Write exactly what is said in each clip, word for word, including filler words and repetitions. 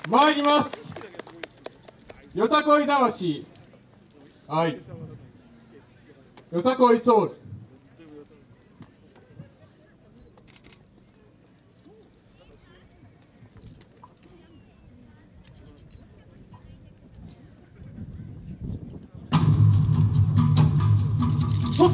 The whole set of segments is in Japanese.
参ります。よさこい魂。はい。よさこいソウル。ほっ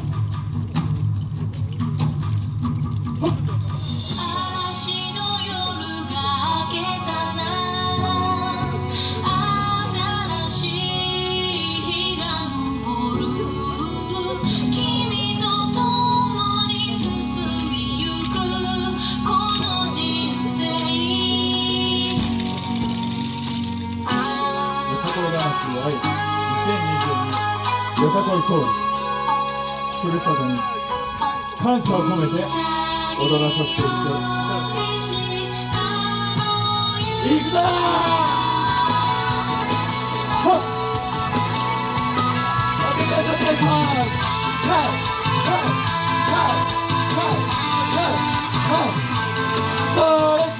はい、にせんにじゅうによさこいソウル、ふるさとに感謝を込めて踊らさせていただきます。いくぞー！ほっ！お願いします！はい！はい！はい！はい！はい！はい！はい！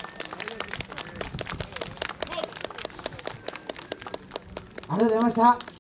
ありがとうございました。